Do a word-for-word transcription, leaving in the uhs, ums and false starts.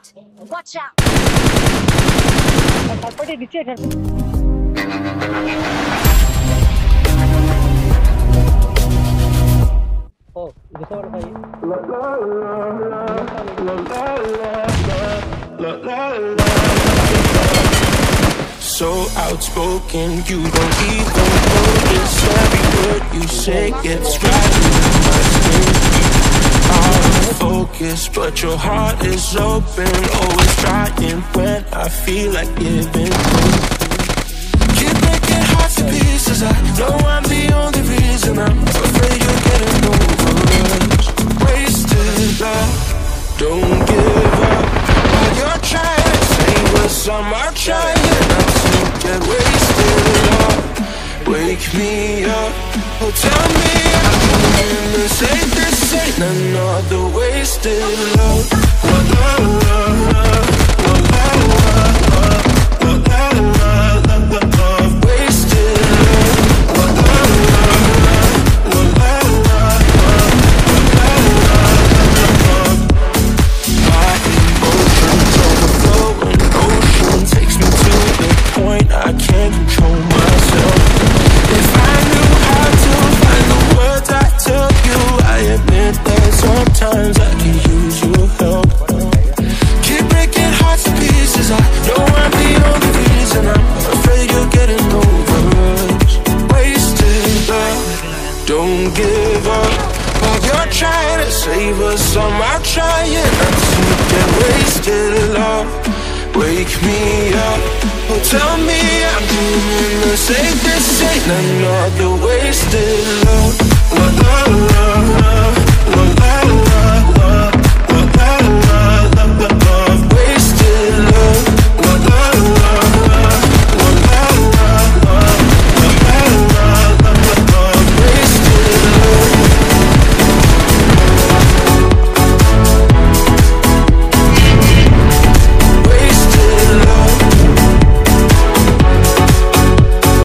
out! Watch out! Oh, this one by so outspoken, you don't even notice every word you say gets right in my skin. Out of focus, but your heart is open, always trying when I feel like giving. Keep breaking hearts to pieces. I know I'm the only reason. I'm afraid you're getting over us. Wasted love, don't give up. While you're trying to save us, some are trying not to get wasted love. Wake me up, oh tell me I'm doing the same. This ain't another wasted love. La la la la, la la la la, la la la la la. Wasted love. La la la la, la la la la, la la la la. My emotions overflowing, ocean takes me to the point I can't control myself. If I knew how to find the words I tell you, I admit that sometimes I can use your help. Keep breaking hearts to pieces. I know I'm the only reason. I'm afraid you're getting over us. Wasted love, don't give up. While you're trying to save us, some are trying not to get wasted love. Wake me up, oh tell me I'm doing the same. This ain't another wasted love. La la la la.